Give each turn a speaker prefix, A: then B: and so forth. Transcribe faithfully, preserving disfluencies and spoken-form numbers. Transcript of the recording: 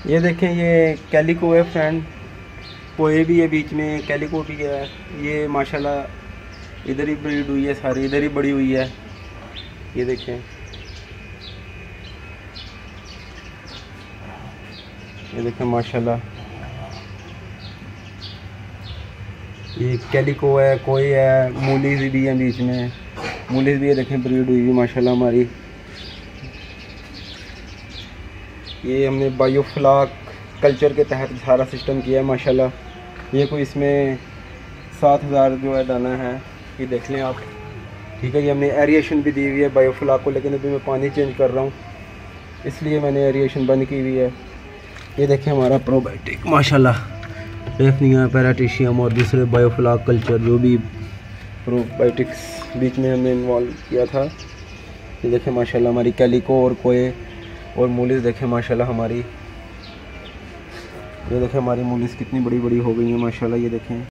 A: ये देखें, ये कैलिको है फ्रेंड, कोए भी है बीच में, कैलिको भी है। ये माशाल्लाह इधर ही ब्रीड हुई है, सारी इधर ही बड़ी हुई है। ये देखें, ये देखें माशाल्लाह, ये कैलिको है, कोई है, मूलीज भी है बीच में, मूलीज भी है देखें ब्रीड हुई हुई माशाल्लाह हमारी। ये हमने बायोफ्लाक कल्चर के तहत सारा सिस्टम किया है माशाल्लाह। ये कोई इसमें सात हज़ार जो है दाना है, ये देख लें आप, ठीक है। ये हमने एरिएशन भी दी हुई है बायोफ्लाक को, लेकिन अभी मैं पानी चेंज कर रहा हूँ इसलिए मैंने एरिएशन बंद की हुई है। ये देखें हमारा प्रोबायोटिक माशाल्लाह, डेफनिया, पैराटिशियम और दूसरे बायोफ्लाक कल्चर जो भी प्रोबायोटिक्स बीच में हमने इन्वॉल्व किया था। ये देखें माशाल्लाह हमारी कैलिको और कोए और मूलीज देखें माशाल्लाह हमारी। ये देखें हमारी मूलीज कितनी बड़ी बड़ी हो गई हैं माशाल्लाह। ये देखें।